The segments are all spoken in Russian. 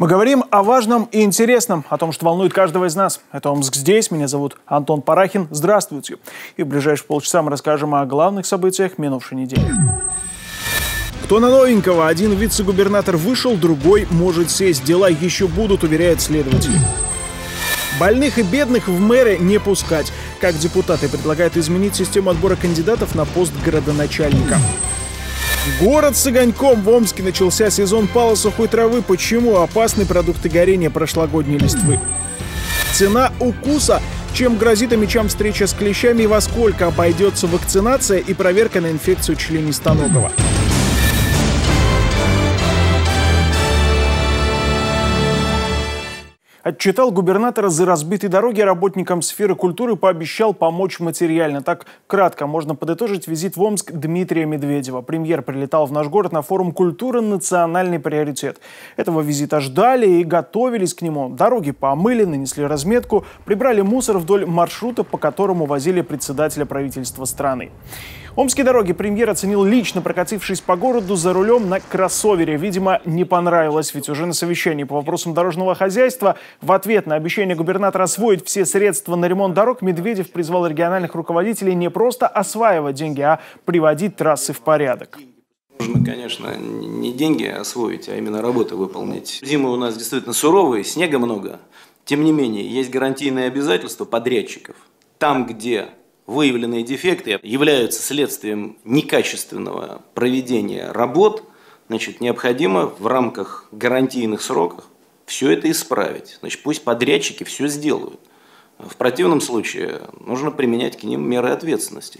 Мы говорим о важном и интересном, о том, что волнует каждого из нас. Это «Омск здесь». Меня зовут Антон Парахин. Здравствуйте. И в ближайшие полчаса мы расскажем о главных событиях минувшей недели. Кто на новенького? Один вице-губернатор вышел, другой может сесть. Дела еще будут, уверяют следователи. Больных и бедных в мэры не пускать. Как депутаты предлагают изменить систему отбора кандидатов на пост градоначальника. Город с огоньком. В Омске начался сезон пала сухой травы. Почему? Опасны продукты горения прошлогодней листвы. Цена укуса. Чем грозит омичам встреча с клещами и во сколько обойдется вакцинация и проверка на инфекцию членистоногого. Отчитал губернатора за разбитые дороги, работникам сферы культуры пообещал помочь материально. Так кратко можно подытожить визит в Омск Дмитрия Медведева. Премьер прилетал в наш город на форум «Культура. Национальный приоритет». Этого визита ждали и готовились к нему. Дороги помыли, нанесли разметку, прибрали мусор вдоль маршрута, по которому возили председателя правительства страны. Омские дороги премьер оценил лично, прокатившись по городу за рулем на кроссовере. Видимо, не понравилось, ведь уже на совещании по вопросам дорожного хозяйства в ответ на обещание губернатора освоить все средства на ремонт дорог Медведев призвал региональных руководителей не просто осваивать деньги, а приводить трассы в порядок. Нужно, конечно, не деньги освоить, а именно работы выполнить. Зимы у нас действительно суровые, снега много. Тем не менее, есть гарантийные обязательства подрядчиков. Там, где выявленные дефекты являются следствием некачественного проведения работ, значит, необходимо в рамках гарантийных сроков все это исправить. Значит, пусть подрядчики все сделают. В противном случае нужно применять к ним меры ответственности.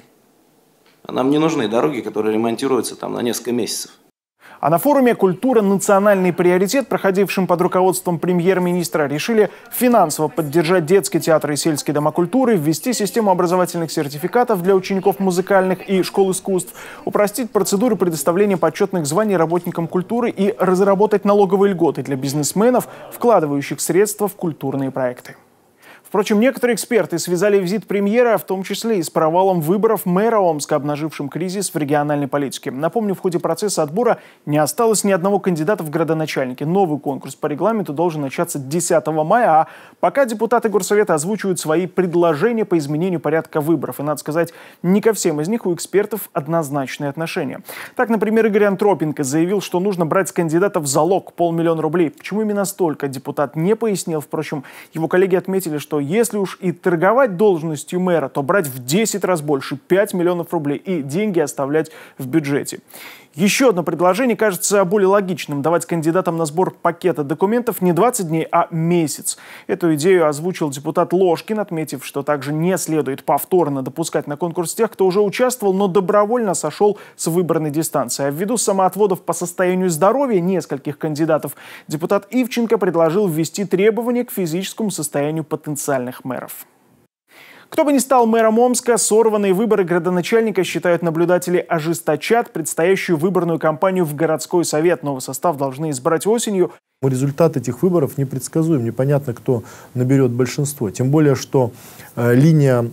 А нам не нужны дороги, которые ремонтируются там на несколько месяцев. А на форуме «Культура. Национальный приоритет», проходившем под руководством премьер-министра, решили финансово поддержать детские театры и сельские дома культуры, ввести систему образовательных сертификатов для учеников музыкальных и школ искусств, упростить процедуру предоставления почетных званий работникам культуры и разработать налоговые льготы для бизнесменов, вкладывающих средства в культурные проекты. Впрочем, некоторые эксперты связали визит премьера, в том числе и с провалом выборов мэра Омска, обнажившим кризис в региональной политике. Напомню, в ходе процесса отбора не осталось ни одного кандидата в градоначальники. Новый конкурс по регламенту должен начаться 10 мая, а пока депутаты Горсовета озвучивают свои предложения по изменению порядка выборов. И, надо сказать, не ко всем из них у экспертов однозначные отношения. Так, например, Игорь Антропенко заявил, что нужно брать с кандидатов залог 500 000 рублей. Почему именно столько, депутат не пояснил. Впрочем, его коллеги отметили, что если уж и торговать должностью мэра, то брать в 10 раз больше, 5 миллионов рублей, и деньги оставлять в бюджете. Еще одно предложение кажется более логичным – давать кандидатам на сбор пакета документов не 20 дней, а месяц. Эту идею озвучил депутат Ложкин, отметив, что также не следует повторно допускать на конкурс тех, кто уже участвовал, но добровольно сошел с выборной дистанции. А ввиду самоотводов по состоянию здоровья нескольких кандидатов, депутат Ивченко предложил ввести требования к физическому состоянию потенциальных мэров. Кто бы ни стал мэром Омска, сорванные выборы градоначальника, считают наблюдатели, ожесточат предстоящую выборную кампанию в городской совет. Новый состав должны избрать осенью. Результат этих выборов непредсказуем. Непонятно, кто наберет большинство. Тем более, что линия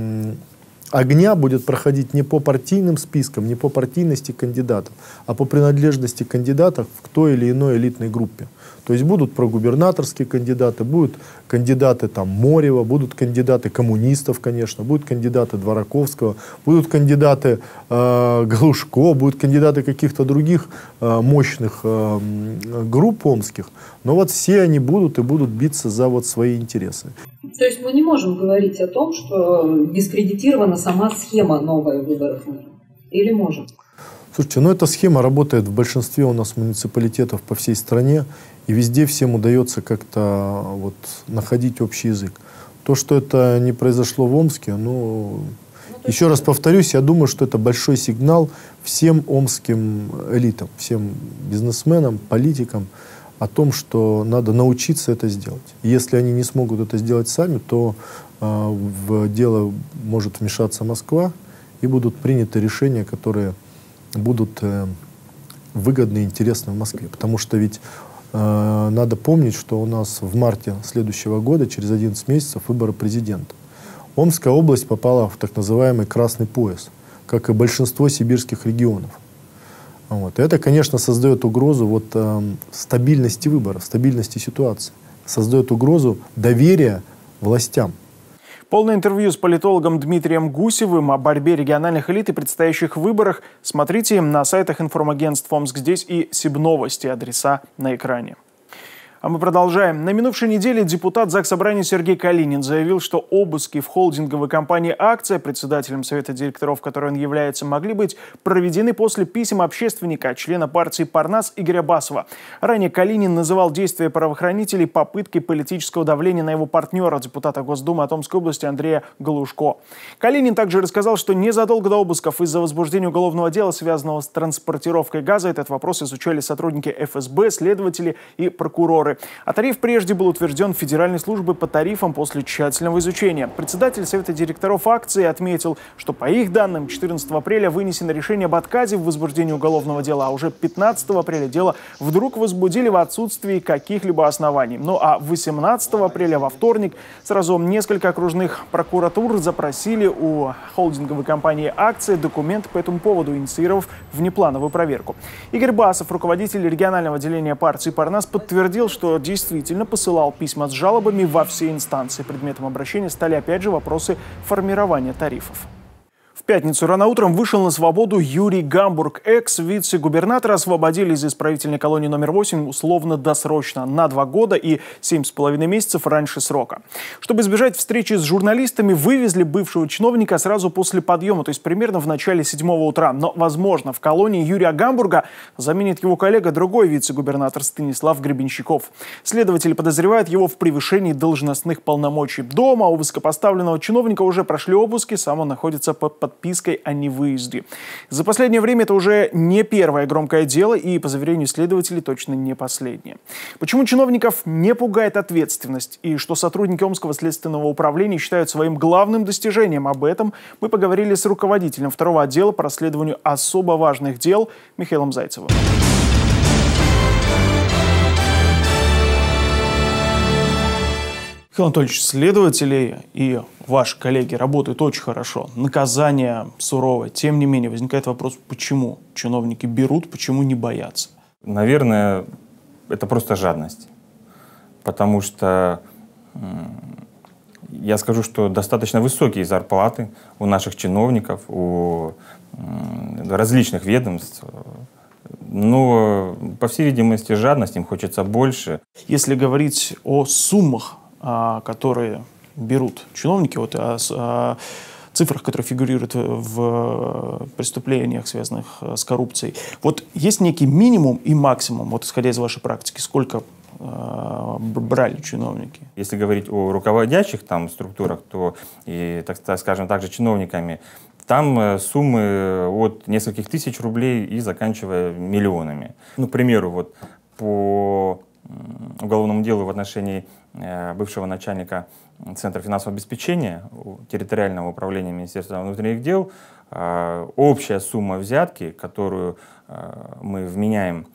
огня будет проходить не по партийным спискам, не по партийности кандидатов, а по принадлежности кандидатов к той или иной элитной группе. То есть будут прогубернаторские кандидаты, будут кандидаты там Морева, будут кандидаты коммунистов, конечно, будут кандидаты Двораковского, будут кандидаты Галушко, будут кандидаты каких-то других мощных групп омских. Но вот все они будут и будут биться за вот свои интересы. То есть мы не можем говорить о том, что дискредитирована сама схема новая выборов мэра? Или можем? Слушайте, ну эта схема работает в большинстве у нас муниципалитетов по всей стране, и везде всем удается как-то вот находить общий язык. То, что это не произошло в Омске, еще раз повторюсь, я думаю, что это большой сигнал всем омским элитам, всем бизнесменам, политикам о том, что надо научиться это сделать. И если они не смогут это сделать сами, то в дело может вмешаться Москва, и будут приняты решения, которые будут выгодны и интересны в Москве. Потому что ведь надо помнить, что у нас в марте следующего года, через 11 месяцев, выборы президента. Омская область попала в так называемый красный пояс, как и большинство сибирских регионов. Вот. И это, конечно, создает угрозу стабильности выборов, стабильности ситуации. Создает угрозу доверия властям. Полное интервью с политологом Дмитрием Гусевым о борьбе региональных элит и предстоящих выборах смотрите на сайтах информагентств «Омск здесь» и Сибновости. Адреса на экране. А мы продолжаем. На минувшей неделе депутат Заксобрания Сергей Калинин заявил, что обыски в холдинговой компании «Акция», председателем совета директоров, которой он является, могли быть проведены после писем общественника, члена партии «Парнас» Игоря Басова. Ранее Калинин называл действия правоохранителей попыткой политического давления на его партнера, депутата Госдумы от Омской области Андрея Галушко. Калинин также рассказал, что незадолго до обысков из-за возбуждения уголовного дела, связанного с транспортировкой газа, этот вопрос изучали сотрудники ФСБ, следователи и прокуроры. А тариф прежде был утвержден Федеральной службой по тарифам после тщательного изучения. Председатель совета директоров «Акции» отметил, что по их данным 14 апреля вынесено решение об отказе в возбуждении уголовного дела, а уже 15 апреля дело вдруг возбудили в отсутствии каких-либо оснований. Ну а 18 апреля, во вторник, сразу несколько окружных прокуратур запросили у холдинговой компании «Акция» документы по этому поводу, инициировав внеплановую проверку. Игорь Басов, руководитель регионального отделения партии «Парнас», подтвердил, что действительно посылал письма с жалобами во все инстанции. Предметом обращения стали опять же вопросы формирования тарифов. В пятницу рано утром вышел на свободу Юрий Гамбург. Экс-вице-губернатора освободили из исправительной колонии номер 8 условно-досрочно на 2 года и 7,5 месяцев раньше срока. Чтобы избежать встречи с журналистами, вывезли бывшего чиновника сразу после подъема, то есть примерно в начале 7 утра. Но, возможно, в колонии Юрия Гамбурга заменит его коллега, другой вице-губернатор Станислав Гребенщиков. Следователи подозревают его в превышении должностных полномочий. Дома у высокопоставленного чиновника уже прошли обыски, сам он находится под подпиской о невыезде. За последнее время это уже не первое громкое дело и, по заверению следователей, точно не последнее. Почему чиновников не пугает ответственность и что сотрудники Омского следственного управления считают своим главным достижением? Об этом мы поговорили с руководителем второго отдела по расследованию особо важных дел Михаилом Зайцевым. Михаил Анатольевич, следователи и ваши коллеги работают очень хорошо. Наказание суровое. Тем не менее, возникает вопрос, почему чиновники берут, почему не боятся? Наверное, это просто жадность. Потому что я скажу, что достаточно высокие зарплаты у наших чиновников, у различных ведомств. Но, по всей видимости, жадность, им хочется больше. Если говорить о суммах, которые берут чиновники, о цифрах, которые фигурируют в преступлениях, связанных с коррупцией. Вот есть некий минимум и максимум, вот исходя из вашей практики, сколько брали чиновники? Если говорить о руководящих там структурах, то и, так скажем, также чиновниками, там суммы от нескольких тысяч рублей и заканчивая миллионами. Ну, к примеру, вот по уголовному делу в отношении бывшего начальника Центра финансового обеспечения территориального управления Министерства внутренних дел, общая сумма взятки, которую мы вменяем,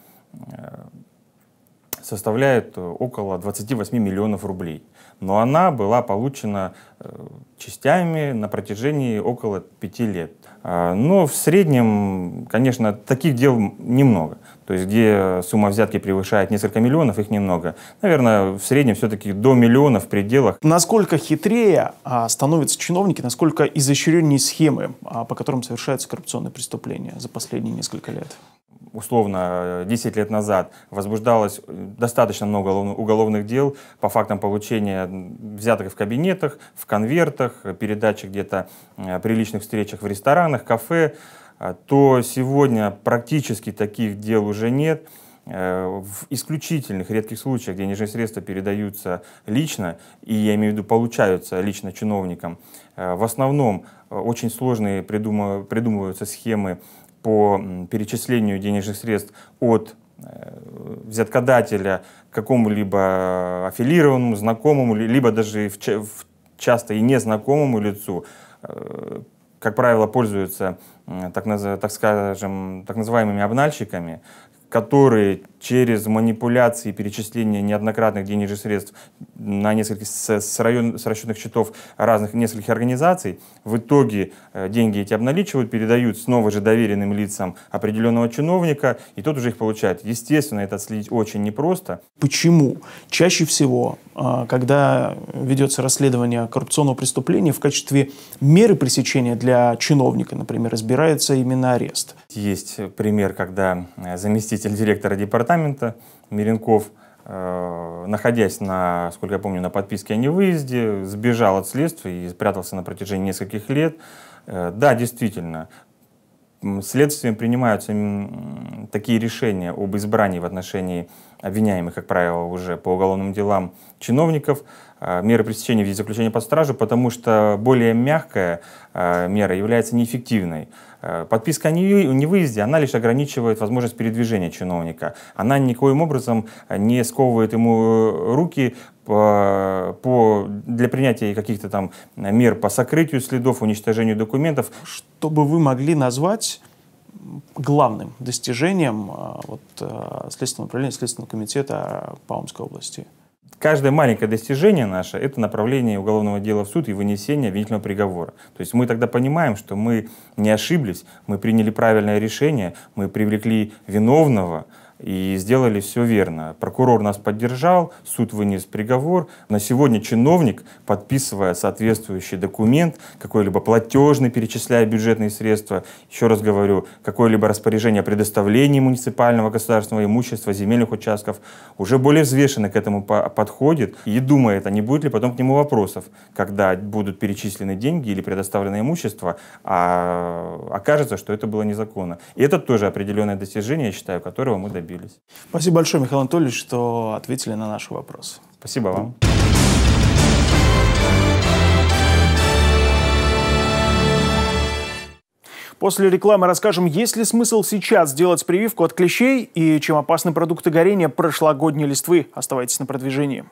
составляет около 28 миллионов рублей. Но она была получена частями на протяжении около 5 лет. Но в среднем, конечно, таких дел немного. То есть, где сумма взятки превышает несколько миллионов, их немного. Наверное, в среднем все-таки до миллиона в пределах. Насколько хитрее становятся чиновники, насколько изощреннее схемы, по которым совершаются коррупционные преступления за последние несколько лет? Условно, 10 лет назад возбуждалось достаточно много уголовных дел по фактам получения взяток в кабинетах, в конвертах, передачи где-то при личных встречах в ресторанах, кафе, то сегодня практически таких дел уже нет. В исключительных, редких случаях денежные средства передаются лично, и я имею в виду получаются лично чиновникам. В основном очень сложные придумываются схемы по перечислению денежных средств от взяткодателя к какому-либо аффилированному, знакомому, либо даже часто и незнакомому лицу. Как правило, пользуются так называемыми обнальщиками, которые через манипуляции, перечисления неоднократных денежных средств на несколько с расчетных счетов разных нескольких организаций, в итоге деньги эти обналичивают, передают снова же доверенным лицам определенного чиновника, и тот уже их получает. Естественно, это отследить очень непросто. Почему чаще всего, когда ведется расследование коррупционного преступления, в качестве меры пресечения для чиновника, например, избирается именно арест? Есть пример, когда заместитель директора департамента Миренков, находясь сколько я помню, на подписке о невыезде, сбежал от следствия и спрятался на протяжении нескольких лет. Да, действительно, следствием принимаются такие решения об избрании в отношении обвиняемых, как правило, уже по уголовным делам чиновников, меры пресечения в виде заключения под стражу, потому что более мягкая мера является неэффективной. Подписка о невыезде, она лишь ограничивает возможность передвижения чиновника. Она никоим образом не сковывает ему руки для принятия каких-то там мер по сокрытию следов, уничтожению документов. Что бы вы могли назвать главным достижением Следственного управления, Следственного комитета по Омской области? Каждое маленькое достижение наше — это направление уголовного дела в суд и вынесение обвинительного приговора. То есть мы тогда понимаем, что мы не ошиблись, мы приняли правильное решение, мы привлекли виновного и сделали все верно. Прокурор нас поддержал, суд вынес приговор. На сегодня чиновник, подписывая соответствующий документ, какой-либо платежный, перечисляя бюджетные средства, еще раз говорю, какое-либо распоряжение о предоставлении муниципального государственного имущества, земельных участков, уже более взвешенно к этому подходит и думает, а не будет ли потом к нему вопросов, когда будут перечислены деньги или предоставлено имущество, а окажется, что это было незаконно. И это тоже определенное достижение, я считаю, которого мы добились. Спасибо большое, Михаил Анатольевич, что ответили на наши вопросы. Спасибо вам. После рекламы расскажем, есть ли смысл сейчас делать прививку от клещей и чем опасны продукты горения прошлогодней листвы. Оставайтесь на продвижении.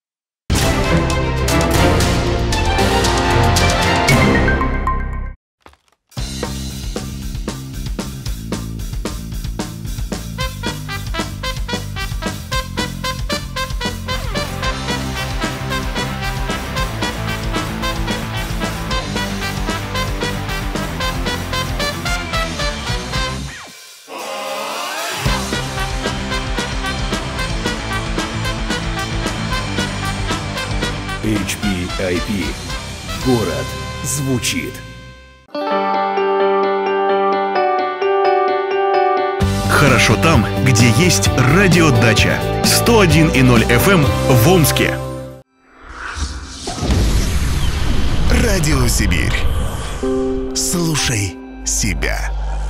HPIP. Город звучит. Хорошо там, где есть радиодача. 101,0 FM в Омске. Радио Сибирь. Слушай себя.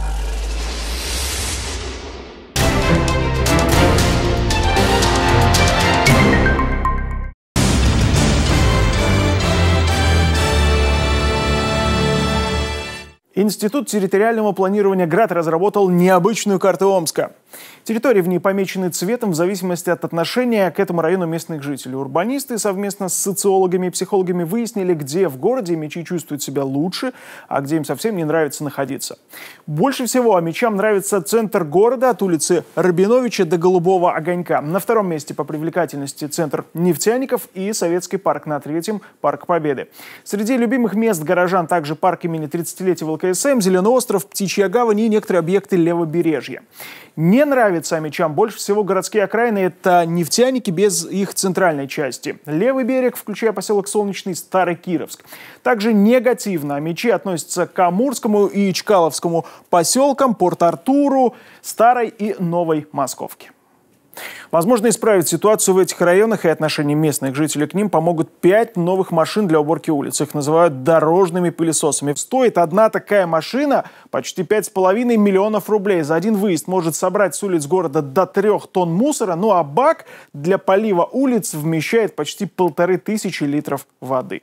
Институт территориального планирования ГРАД разработал необычную карту Омска. Территории в ней помечены цветом в зависимости от отношения к этому району местных жителей. Урбанисты совместно с социологами и психологами выяснили, где в городе омичи чувствуют себя лучше, а где им совсем не нравится находиться. Больше всего омичам нравится центр города от улицы Рабиновича до Голубого огонька. На втором месте по привлекательности центр Нефтяников и Советский парк. На третьем – Парк Победы. Среди любимых мест горожан также парк имени 30-летия ВЛКСМ, Зеленый остров, Птичья гавань и некоторые объекты левобережья. Не нравится омичам больше всего городские окраины – это Нефтяники без их центральной части. Левый берег, включая поселок Солнечный, Старый Кировск. Также негативно омичи относятся к Амурскому и Чкаловскому поселкам, Порт-Артуру, Старой и Новой Московке. Возможно, исправить ситуацию в этих районах и отношение местных жителей к ним помогут 5 новых машин для уборки улиц. Их называют дорожными пылесосами. Стоит одна такая машина почти 5,5 миллионов рублей. За один выезд может собрать с улиц города до 3 тонн мусора. Ну а бак для полива улиц вмещает почти 1500 литров воды.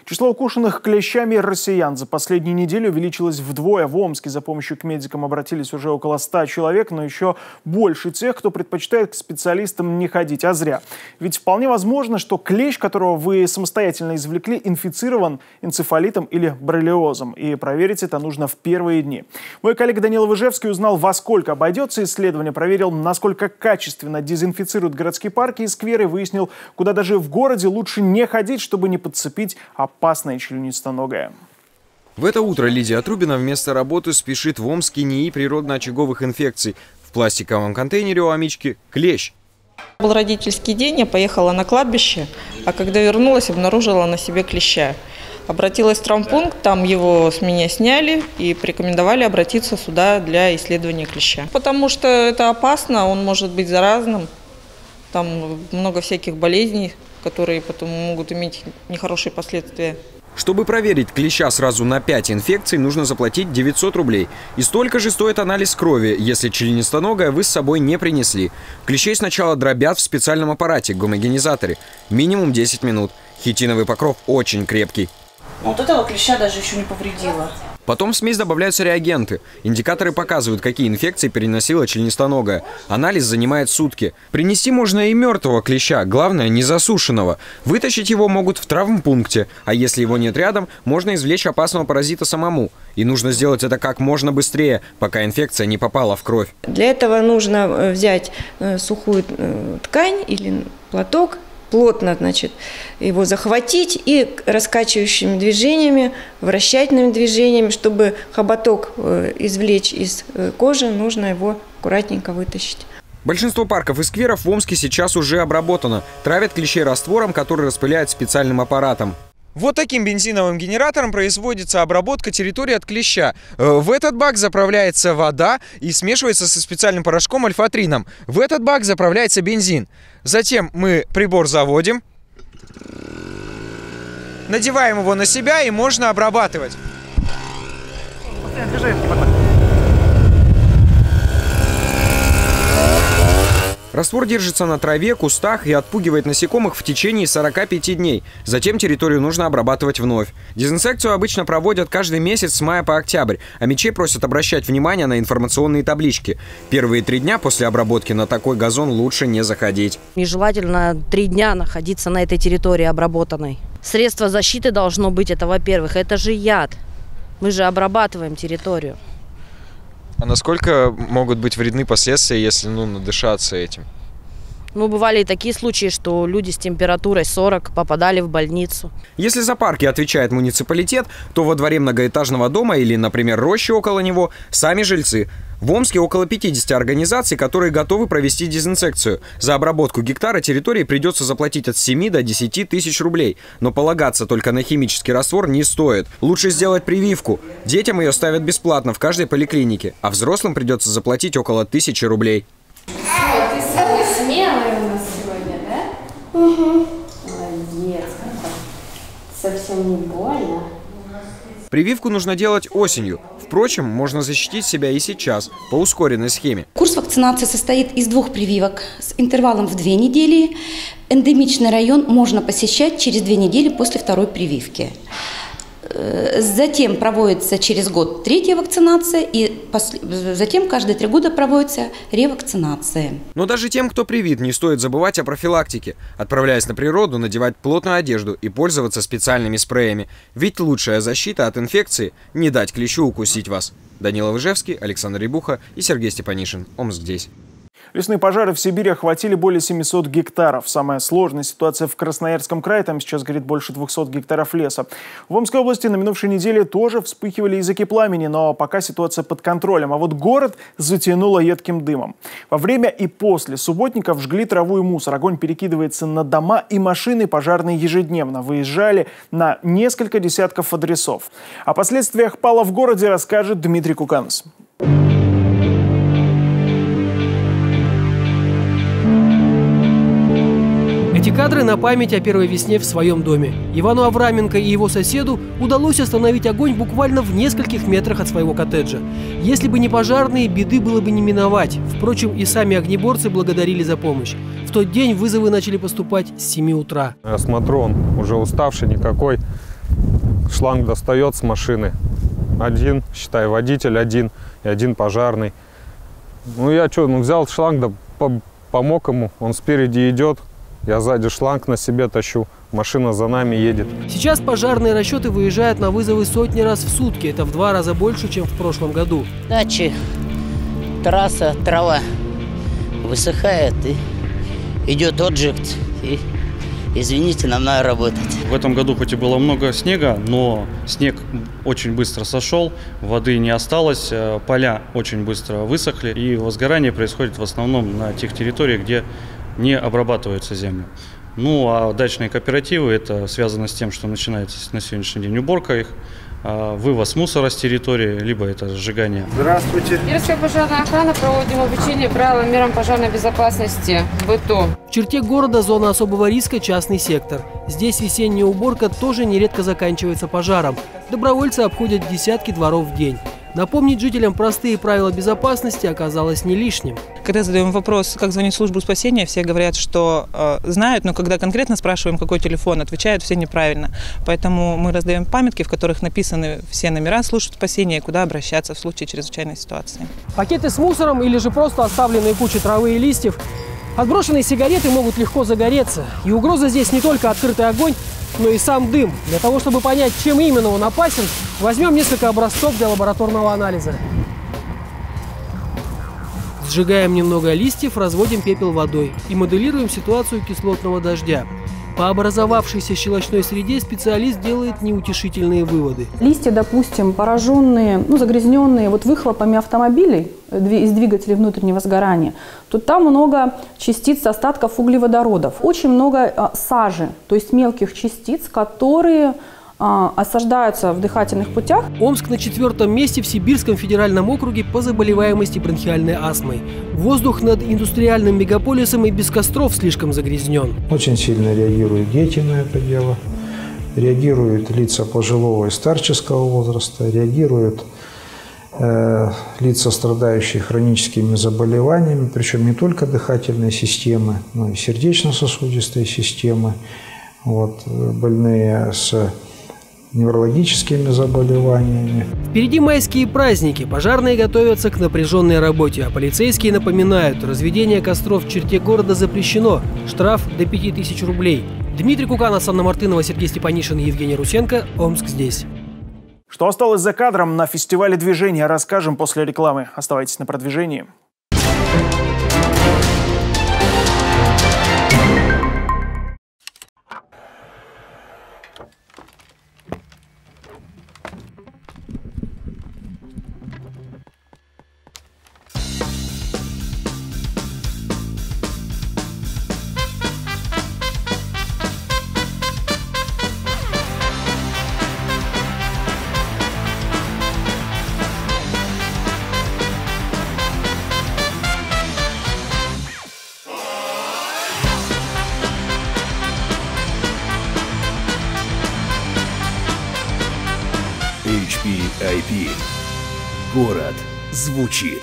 Число укушенных клещами россиян за последнюю неделю увеличилось вдвое. В Омске за помощью к медикам обратились уже около 100 человек, но еще больше тех, кто предпочитает к специалистам не ходить, а зря. Ведь вполне возможно, что клещ, которого вы самостоятельно извлекли, инфицирован энцефалитом или боррелиозом. И проверить это нужно в первые дни. Мой коллега Данила Выжевский узнал, во сколько обойдется исследование, проверил, насколько качественно дезинфицируют городские парки и скверы, выяснил, куда даже в городе лучше не ходить, чтобы не подцепить опасное членистоногое. В это утро Лидия Трубина вместо работы спешит в Омске НИИ природно-очаговых инфекций. В пластиковом контейнере у амички клещ. Был родительский день, я поехала на кладбище, а когда вернулась, обнаружила на себе клеща. Обратилась в травмпункт, там его с меня сняли и порекомендовали обратиться сюда для исследования клеща. Потому что это опасно, он может быть заразным, там много всяких болезней, которые потом могут иметь нехорошие последствия. Чтобы проверить клеща сразу на 5 инфекций, нужно заплатить 900 рублей. И столько же стоит анализ крови, если членистоногое вы с собой не принесли. Клещей сначала дробят в специальном аппарате, гомогенизаторе. Минимум 10 минут. Хитиновый покров очень крепкий. Вот этого клеща даже еще не повредило. Потом в смесь добавляются реагенты. Индикаторы показывают, какие инфекции переносила членистоногая. Анализ занимает сутки. Принести можно и мертвого клеща, главное, не засушенного. Вытащить его могут в травмпункте, а если его нет рядом, можно извлечь опасного паразита самому. И нужно сделать это как можно быстрее, пока инфекция не попала в кровь. Для этого нужно взять сухую ткань или платок, плотно, его захватить и раскачивающими движениями, вращательными движениями, чтобы хоботок извлечь из кожи, нужно его аккуратненько вытащить. Большинство парков и скверов в Омске сейчас уже обработано. Травят клещей раствором, который распыляют специальным аппаратом. Вот таким бензиновым генератором производится обработка территории от клеща. В этот бак заправляется вода и смешивается со специальным порошком альфатрином. В этот бак заправляется бензин. Затем мы прибор заводим, надеваем его на себя и можно обрабатывать. Раствор держится на траве, кустах и отпугивает насекомых в течение 45 дней. Затем территорию нужно обрабатывать вновь. Дезинсекцию обычно проводят каждый месяц с мая по октябрь, а мечей просят обращать внимание на информационные таблички. Первые 3 дня после обработки на такой газон лучше не заходить. Нежелательно 3 дня находиться на этой территории обработанной. Средство защиты должно быть, это во-первых, это же яд. Мы же обрабатываем территорию. А насколько могут быть вредны последствия, если надышаться этим? Бывали и такие случаи, что люди с температурой 40 попадали в больницу. Если за парки отвечает муниципалитет, то во дворе многоэтажного дома или, например, рощи около него сами жильцы. В Омске около 50 организаций, которые готовы провести дезинсекцию. За обработку гектара территории придется заплатить от 7 до 10 тысяч рублей. Но полагаться только на химический раствор не стоит. Лучше сделать прививку. Детям ее ставят бесплатно в каждой поликлинике, а взрослым придется заплатить около 1000 рублей. Ты самый смелый у нас сегодня, да? Угу. Молодец. Совсем не больно. Прививку нужно делать осенью. Впрочем, можно защитить себя и сейчас, по ускоренной схеме. Курс вакцинации состоит из 2 прививок с интервалом в 2 недели. Эндемичный район можно посещать через 2 недели после 2-й прививки. Затем проводится через год 3-я вакцинация, и затем каждые 3 года проводится ревакцинация. Но даже тем, кто привит, не стоит забывать о профилактике. Отправляясь на природу, надевать плотную одежду и пользоваться специальными спреями. Ведь лучшая защита от инфекции – не дать клещу укусить вас. Данила Выжевский, Александр Рябуха и Сергей Степанишин. Омск-10. Лесные пожары в Сибири охватили более 700 гектаров. Самая сложная ситуация в Красноярском крае. Там сейчас горит больше 200 гектаров леса. В Омской области на минувшей неделе тоже вспыхивали языки пламени, но пока ситуация под контролем. А вот город затянуло едким дымом. Во время и после субботников жгли траву и мусор. Огонь перекидывается на дома и машины. Пожарные ежедневно выезжали на несколько десятков адресов. О последствиях пала в городе расскажет Дмитрий Куканс. Эти кадры на память о первой весне в своем доме. Ивану Авраменко и его соседу удалось остановить огонь буквально в нескольких метрах от своего коттеджа. Если бы не пожарные, беды было бы не миновать. Впрочем, и сами огнеборцы благодарили за помощь. В тот день вызовы начали поступать с 7 утра. Я смотрю, он уже уставший никакой. шланг достает с машины. Один, считай, водитель один и один пожарный. Ну я что, взял шланг, да помог ему, он спереди идет, я сзади шланг на себе тащу, машина за нами едет. Сейчас пожарные расчеты выезжают на вызовы сотни раз в сутки. Это в 2 раза больше, чем в прошлом году. Дачи, трасса, трава высыхает и идет отжиг. И, извините, нам надо работать. В этом году хоть и было много снега, но снег очень быстро сошел, воды не осталось, поля очень быстро высохли. И возгорание происходит в основном на тех территориях, где не обрабатывается земля. Ну а дачные кооперативы, это связано с тем, что начинается на сегодняшний день уборка их, вывоз мусора с территории, либо это сжигание. Здравствуйте. Кировская пожарная охрана, проводим обучение правилам мерам пожарной безопасности в быту. В черте города зона особого риска, частный сектор. Здесь весенняя уборка тоже нередко заканчивается пожаром. Добровольцы обходят десятки дворов в день. Напомнить жителям простые правила безопасности оказалось не лишним. Когда задаем вопрос, как звонить в службу спасения, все говорят, что знают, но когда конкретно спрашиваем, какой телефон, отвечают все неправильно. Поэтому мы раздаем памятки, в которых написаны все номера служб спасения и куда обращаться в случае чрезвычайной ситуации. Пакеты с мусором или же просто оставленные кучи травы и листьев. Отброшенные сигареты могут легко загореться. И угроза здесь не только открытый огонь, но и сам дым. Для того, чтобы понять, чем именно он опасен, возьмем несколько образцов для лабораторного анализа. Сжигаем немного листьев, разводим пепел водой и моделируем ситуацию кислотного дождя. По образовавшейся щелочной среде специалист делает неутешительные выводы. Листья, допустим, пораженные, загрязненные выхлопами автомобилей из двигателей внутреннего сгорания, то там много частиц остатков углеводородов. Очень много сажи, то есть мелких частиц, которые осаждаются в дыхательных путях. Омск на 4-м месте в Сибирском федеральном округе по заболеваемости бронхиальной астмой. Воздух над индустриальным мегаполисом и без костров слишком загрязнен. Очень сильно реагируют дети на это дело, реагируют лица пожилого и старческого возраста, реагируют лица, страдающие хроническими заболеваниями, причем не только дыхательной системы, но и сердечно-сосудистой системы, больные с неврологическими заболеваниями. Впереди майские праздники. Пожарные готовятся к напряженной работе, а полицейские напоминают, разведение костров в черте города запрещено. Штраф до 5000 рублей. Дмитрий Куканов, Анна Мартынова, Сергей Степанишин, Евгений Русенко. Омск здесь. Что осталось за кадром на фестивале движения, расскажем после рекламы. Оставайтесь на продвижении. HPIP. Город звучит.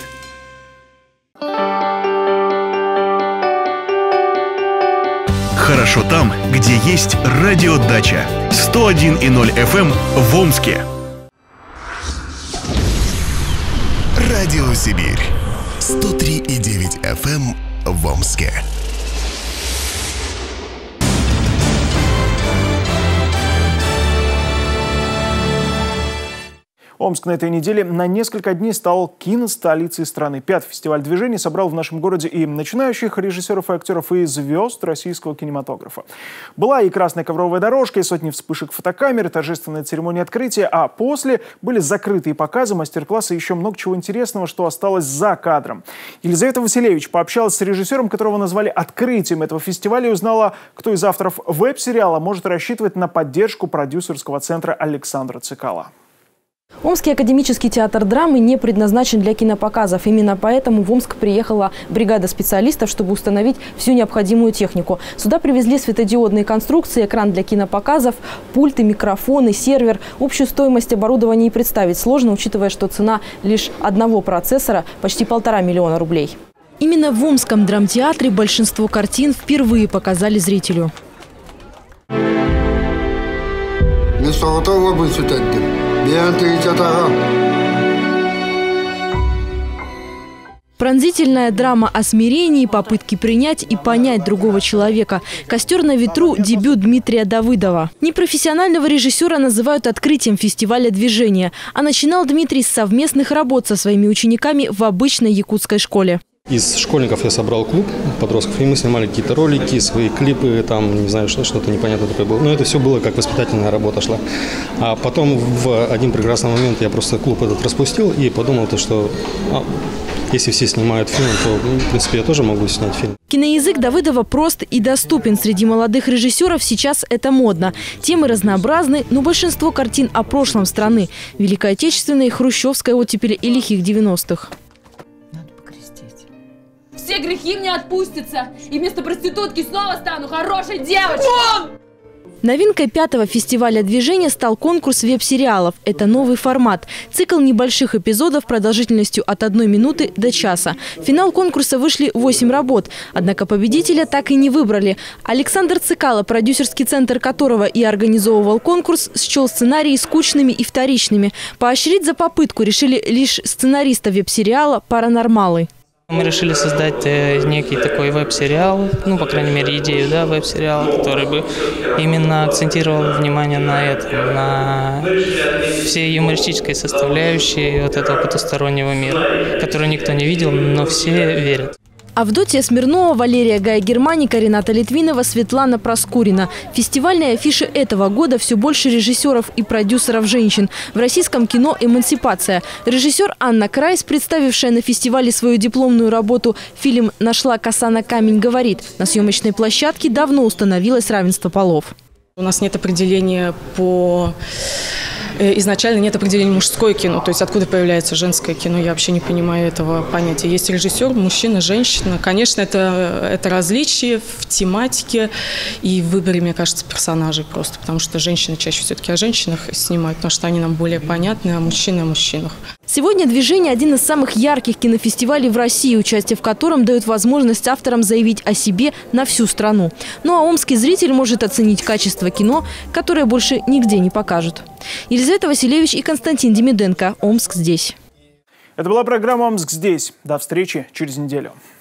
Хорошо там, где есть радиодача. 101,0 FM в Омске. Радио Сибирь. 103,9 FM в Омске. Омск на этой неделе на несколько дней стал киностолицей страны. 5-й фестиваль движений собрал в нашем городе и начинающих режиссеров и актеров, и звезд российского кинематографа. Была и красная ковровая дорожка, и сотни вспышек фотокамер, и торжественная церемония открытия, а после были закрытые показы, мастер-классы и еще много чего интересного, что осталось за кадром. Елизавета Василевич пообщалась с режиссером, которого назвали открытием этого фестиваля, и узнала, кто из авторов веб-сериала может рассчитывать на поддержку продюсерского центра Александра Цикала. Омский академический театр драмы не предназначен для кинопоказов. Именно поэтому в Омск приехала бригада специалистов, чтобы установить всю необходимую технику. Сюда привезли светодиодные конструкции, экран для кинопоказов, пульты, микрофоны, сервер. Общую стоимость оборудования и представить сложно, учитывая, что цена лишь одного процессора почти 1,5 миллиона рублей. Именно в Омском драмтеатре большинство картин впервые показали зрителю. Пронзительная драма о смирении, попытке принять и понять другого человека. «Костер на ветру» – дебют Дмитрия Давыдова. Непрофессионального режиссера называют открытием фестиваля движения. А начинал Дмитрий с совместных работ со своими учениками в обычной якутской школе. Из школьников я собрал клуб подростков, и мы снимали какие-то ролики, свои клипы, там, не знаю, что-то непонятное такое было. Но это все было как воспитательная работа шла. А потом в один прекрасный момент я просто клуб этот распустил и подумал, что если все снимают фильм, то, в принципе, я тоже могу снять фильм. Киноязык Давыдова прост и доступен. Среди молодых режиссеров сейчас это модно. Темы разнообразны, но большинство картин о прошлом страны. Великой Отечественной, хрущевской оттепели и лихих 90-х. Все грехи мне отпустятся, и вместо проститутки снова стану хорошей девочкой. Вон! Новинкой 5-го фестиваля движения стал конкурс веб-сериалов. Это новый формат. Цикл небольших эпизодов продолжительностью от 1 минуты до часа. В финал конкурса вышли 8 работ. Однако победителя так и не выбрали. Александр Цикало, продюсерский центр которого и организовывал конкурс, счел сценарии скучными и вторичными. Поощрить за попытку решили лишь сценариста веб-сериала «Паранормалы». Мы решили создать некий такой веб-сериал, по крайней мере, идею, веб-сериала, который бы именно акцентировал внимание на этом, на всей юмористической составляющей вот этого потустороннего мира, который никто не видел, но все верят. Авдотья Смирнова, Валерия Гая-Германика, Рената Литвинова, Светлана Проскурина. Фестивальной афиши этого года все больше режиссеров и продюсеров женщин. В российском кино «Эмансипация». Режиссер Анна Крайс, представившая на фестивале свою дипломную работу фильм «Нашла коса на камень», говорит, на съемочной площадке давно установилось равенство полов. У нас нет определения изначально нет определения мужское кино, то есть откуда появляется женское кино, я вообще не понимаю этого понятия. Есть режиссер, мужчина, женщина. Конечно, это различие в тематике и в выборе, мне кажется, персонажей просто, потому что женщины чаще все-таки о женщинах снимают, потому что они нам более понятны, а мужчины о мужчинах. Сегодня «Движение» – один из самых ярких кинофестивалей в России, участие в котором дает возможность авторам заявить о себе на всю страну. Ну а омский зритель может оценить качество кино, которое больше нигде не покажут. Елизавета Василевич и Константин Демиденко. Омск здесь. Это была программа «Омск здесь». До встречи через неделю.